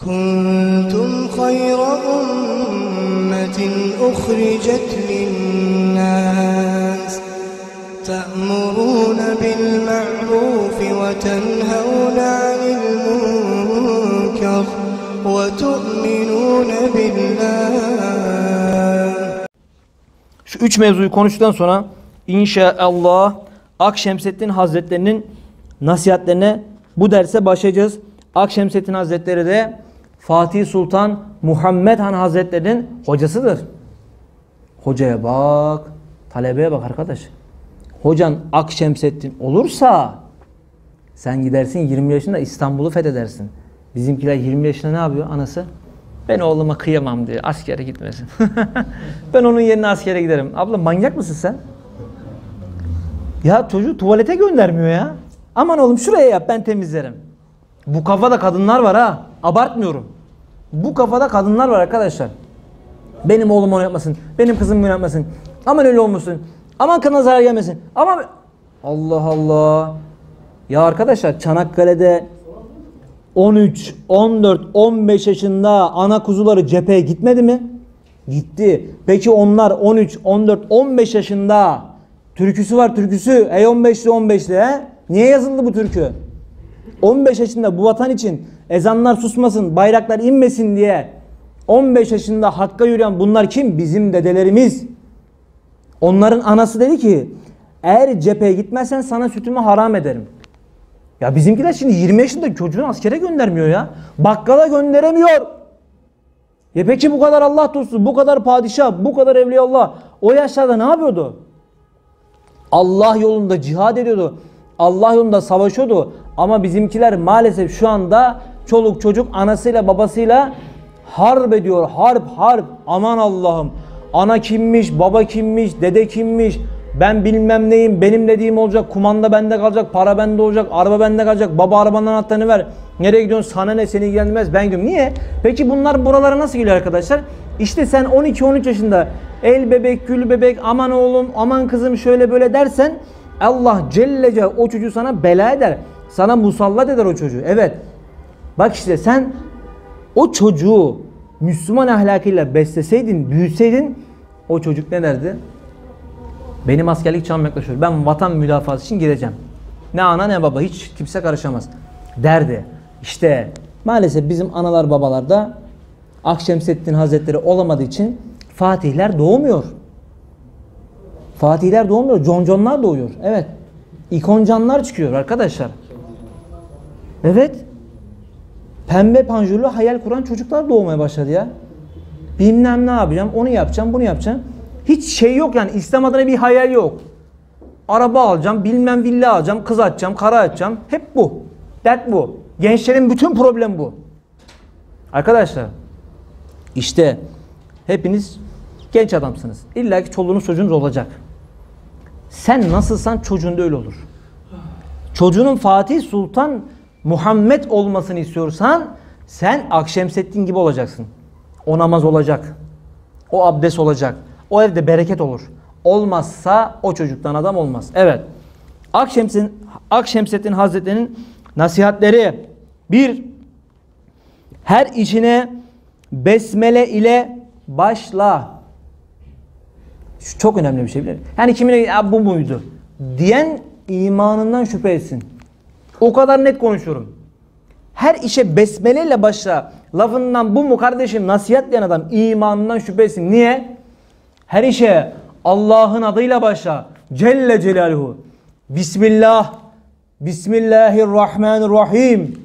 كنتم خير أمة أخرجت للناس تأمرون بالمعروف وتنهون عن المنكر وتؤمنون بالله. Şu üç mevzuyu konuştuktan sonra inşallah Akşemseddin Hazretleri'nin nasihatlerine bu derse başlayacağız. Akşemseddin Hazretleri de Fatih Sultan Muhammed Han Hazretleri'nin hocasıdır. Hocaya bak, talebeye bak arkadaş. Hocan Akşemseddin olursa sen gidersin 20 yaşında İstanbul'u fethedersin. Bizimkiler 20 yaşında ne yapıyor anası? Ben oğluma kıyamam diyor. Askere gitmesin. Ben onun yerine askere giderim. Abla manyak mısın sen? Ya çocuğu tuvalete göndermiyor ya. Aman oğlum şuraya yap ben temizlerim. Bu kafada kadınlar var ha. Abartmıyorum. Bu kafada kadınlar var arkadaşlar. Benim oğlum onu yapmasın. Benim kızım bunu yapmasın. Aman öyle olmasın. Aman kına zarar gelmesin. Ama Allah Allah. Ya arkadaşlar Çanakkale'de 13, 14, 15 yaşında ana kuzuları cepheye gitmedi mi? Gitti. Peki onlar 13, 14, 15 yaşında türküsü var türküsü. 15'li 15'li he? Niye yazıldı bu türkü? 15 yaşında bu vatan için ezanlar susmasın, bayraklar inmesin diye 15 yaşında hakka yürüyen bunlar kim? Bizim dedelerimiz. Onların anası dedi ki eğer cepheye gitmezsen sana sütümü haram ederim. Ya bizimkiler şimdi 20 yaşında çocuğunu askere göndermiyor ya. Bakkala gönderemiyor. Ya peki bu kadar Allah dostu, bu kadar padişah, bu kadar evliyaullah o yaşlarda ne yapıyordu? Allah yolunda cihad ediyordu. Allah yolunda savaşıyordu. Ama bizimkiler maalesef şu anda çoluk çocuk anasıyla babasıyla harp ediyor. Harp. Aman Allah'ım. Ana kimmiş, baba kimmiş, dede kimmiş. Ben bilmem neyim, benim dediğim olacak, kumanda bende kalacak, para bende olacak, araba bende kalacak, baba arabanın anahtarını ver. Nereye gidiyorsun? Sana ne, seni ilgilendirmez, ben gidiyorum. Niye? Peki bunlar buralara nasıl geliyor arkadaşlar? İşte sen 12-13 yaşında el bebek, gül bebek, aman oğlum, aman kızım şöyle böyle dersen Allah Celle Celle o çocuğu sana bela eder. Sana musallat eder o çocuğu. Evet. Bak işte sen o çocuğu Müslüman ahlakıyla besleseydin, büyütseydin o çocuk ne derdi? Benim askerlik çağım yaklaşıyor. Ben vatan müdafası için gideceğim. Ne ana ne baba hiç kimse karışamaz derdi. İşte maalesef bizim analar babalarda Akşemseddin Hazretleri olamadığı için Fatihler doğmuyor. Fatihler doğmuyor. Conconlar doğuyor. Evet. İkoncanlar çıkıyor arkadaşlar. Evet. Pembe panjurlu hayal kuran çocuklar doğmaya başladı ya. Bilmem ne yapacağım, onu yapacağım, bunu yapacağım. Hiç şey yok yani İslam adına bir hayal yok. Araba alacağım, bilmem villa alacağım, kız açacağım, kara açacağım. Hep bu. Dert bu. Gençlerin bütün problem bu. Arkadaşlar işte hepiniz genç adamsınız. İlla ki çoluğunuz çocuğunuz olacak. Sen nasılsan çocuğun da öyle olur. Çocuğunun Fatih Sultan Muhammed olmasını istiyorsan sen Akşemseddin gibi olacaksın. O namaz olacak. O abdest olacak. O evde bereket olur. Olmazsa o çocuktan adam olmaz. Evet. Akşemseddin Hazretleri'nin nasihatleri. 1. Her işine besmele ile başla. Şu çok önemli bir şey. Yani kimine bu muydu diyen imanından şüphe etsin. O kadar net konuşuyorum. Her işe besmele ile başla. Lafından bu mu kardeşim nasihat diyen adam imanından şüphe etsin. Niye? Her işe Allah'ın adıyla başla. Celle Celaluhu. Bismillah. Bismillahirrahmanirrahim.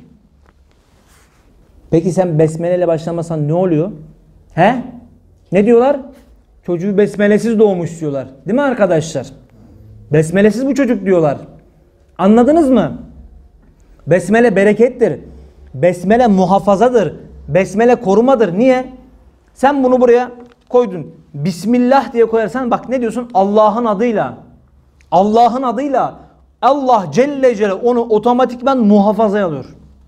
Peki sen besmele ile başlamasan ne oluyor? He? Ne diyorlar? Çocuğu besmelesiz doğmuş diyorlar. Değil mi arkadaşlar? Besmelesiz bu çocuk diyorlar. Anladınız mı? Besmele berekettir. Besmele muhafazadır. Besmele korumadır. Niye? Sen bunu buraya koydun. Bismillah diye koyarsan bak ne diyorsun? Allah'ın adıyla. Allah'ın adıyla. Allah Celle Celle onu otomatikman muhafazaya alıyor.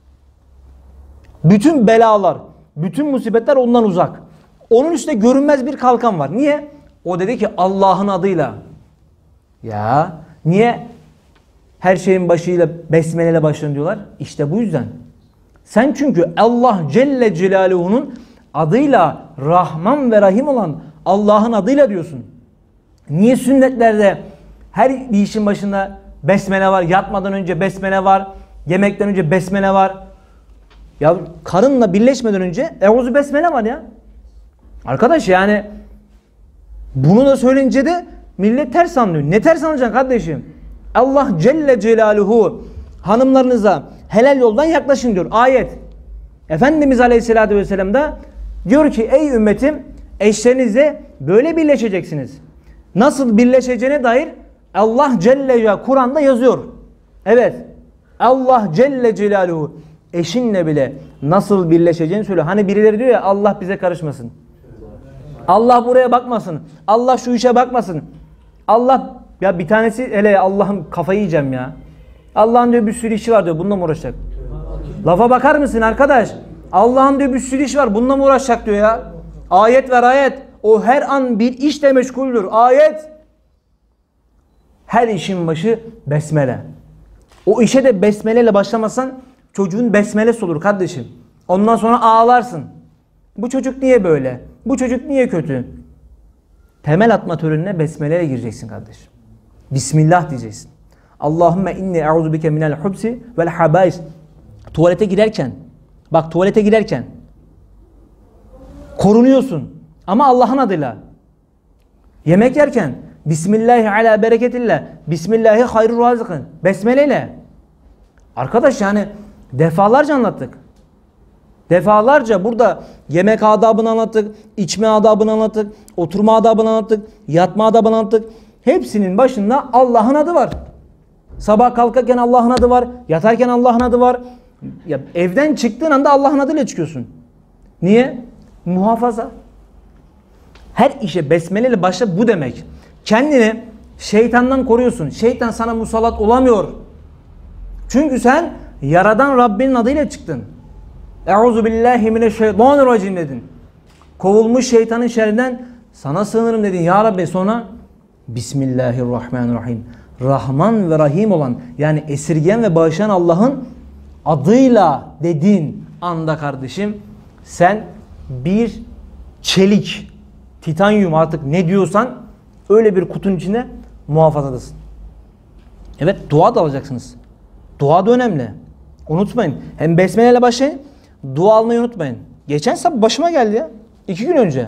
Bütün belalar, bütün musibetler ondan uzak. Onun üstünde görünmez bir kalkan var. Niye? O dedi ki Allah'ın adıyla. Ya niye her şeyin başıyla besmeleyle başlayın diyorlar? İşte bu yüzden. Sen çünkü Allah Celle Celaluhu'nun adıyla Rahman ve Rahim olan Allah'ın adıyla diyorsun. Niye sünnetlerde her bir işin başında besmele var, yatmadan önce besmele var, yemekten önce besmele var? Ya karınla birleşmeden önce Euzu besmele var ya. Arkadaş yani bunu da söyleyince de millet ters anlıyor. Ne ters anlayacaksın kardeşim? Allah Celle Celaluhu hanımlarınıza helal yoldan yaklaşın diyor. Ayet. Efendimiz Aleyhisselatü Vesselam da diyor ki ey ümmetim eşlerinizle böyle birleşeceksiniz. Nasıl birleşeceğine dair Allah Celle Celaluhu Kur'an'da yazıyor. Evet. Allah Celle Celaluhu eşinle bile nasıl birleşeceğini söylüyor. Hani birileri diyor ya Allah bize karışmasın. Allah buraya bakmasın. Allah şu işe bakmasın. Allah ya bir tanesi hele Allah'ım kafayı yiyeceğim ya. Allah'ın diyor bir sürü işi var diyor. Bununla mı uğraşacak? Lafa bakar mısın arkadaş? Allah'ın diyor bir sürü işi var. Bununla mı uğraşacak diyor ya. Ayet ver ayet. O her an bir işle meşguldür. Ayet. Her işin başı besmele. O işe de besmeleyle başlamazsan çocuğun besmelesi olur kardeşim. Ondan sonra ağlarsın. Bu çocuk niye böyle? Bu çocuk niye kötü? Temel atma törenine besmeleyle gireceksin kardeşim. Bismillah diyeceksin. Allahümme inni e'uzu bike minel hubsi vel habais. Tuvalete girerken, bak tuvalete girerken korunuyorsun ama Allah'ın adıyla. Yemek yerken Bismillahi ala bereketillah. Bismillahi hayrur razıkın. Besmeleyle. Arkadaş yani defalarca anlattık. Defalarca burada yemek adabını anlattık, içme adabını anlattık, oturma adabını anlattık, yatma adabını anlattık. Hepsinin başında Allah'ın adı var. Sabah kalkarken Allah'ın adı var, yatarken Allah'ın adı var. Ya evden çıktığın anda Allah'ın adıyla çıkıyorsun. Niye? Muhafaza. Her işe besmeleyle başla bu demek. Kendini şeytandan koruyorsun. Şeytan sana musallat olamıyor. Çünkü sen yaradan Rabbinin adıyla çıktın. Euzu billahi mineşşeytanirracim dedin. Kovulmuş şeytanın şerrinden sana sığınırım dedin. Ya Rabbi sonra Bismillahirrahmanirrahim. Rahman ve Rahim olan yani esirgeyen ve bağışlayan Allah'ın adıyla dediğin anda kardeşim sen bir çelik, titanyum artık ne diyorsan öyle bir kutunun içinde muhafazadasın. Evet dua da alacaksınız. Dua da önemli. Unutmayın. Hem besmeleyle başlayın. Dua almayı unutmayın. Geçen sabah başıma geldi ya. 2 gün önce.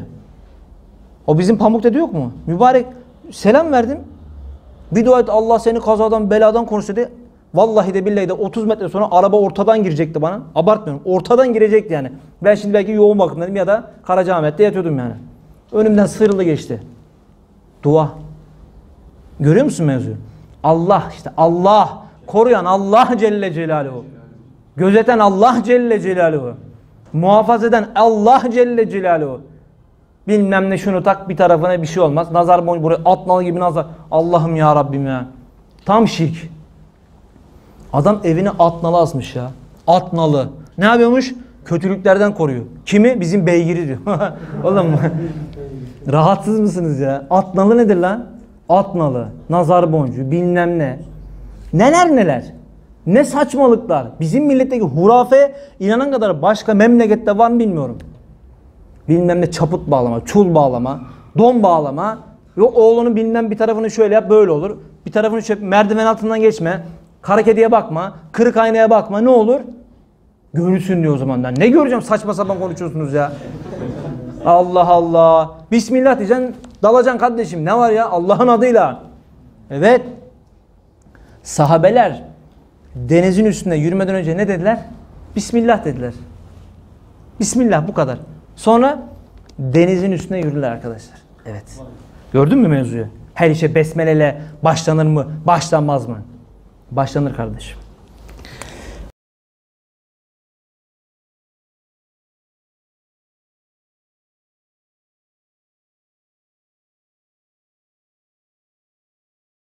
O bizim Pamukkale'de yok mu? Mübarek selam verdim. Bir dua et Allah seni kazadan beladan korusun dedi. Vallahi de billahi de 30 metre sonra araba ortadan girecekti bana. Abartmıyorum. Ortadan girecekti yani. Ben şimdi belki yoğun bakımdaydım ya da Karacaahmet'te yatıyordum yani. Önümden sıyrıldı geçti. Dua. Görüyor musun mevzuyu? Allah işte Allah. Koruyan Allah Celle Celaluhu. Gözeten Allah Celle Celaluhu. Muhafaza eden Allah Celle Celaluhu. Bilmem ne şunu tak bir tarafına bir şey olmaz. Nazar boncuğu buraya atnalı gibi nazar. Allah'ım ya Rabbim ya. Tam şirk. Adam evine atnalı asmış ya. Atnalı. Ne yapıyormuş? Kötülüklerden koruyor. Kimi? Bizim beygiri diyor. Oğlum rahatsız mısınız ya? Atnalı nedir lan? Atnalı. Nazar boncuğu bilmem ne. Neler neler. Ne saçmalıklar. Bizim milletteki hurafe inanan kadar başka memlekette var mı bilmiyorum. Bilmem ne çaput bağlama, çul bağlama, don bağlama. Yok oğlunun bilmem bir tarafını şöyle yap böyle olur. Bir tarafını şöyle merdiven altından geçme. Kara kediye bakma. Kırık aynaya bakma. Ne olur? Görürsün diyor o zamanlar. Ne göreceğim saçma sapan konuşuyorsunuz ya. Allah Allah. Bismillah diyeceksin. Dalacaksın kardeşim. Ne var ya? Allah'ın adıyla. Evet. Sahabeler denizin üstünde yürümeden önce ne dediler? Bismillah dediler. Bismillah bu kadar. Sonra denizin üstüne yürüdüler arkadaşlar. Evet. Gördün mü mevzuyu? Her işe besmeleyle başlanır mı? Başlanmaz mı? Başlanır kardeşim.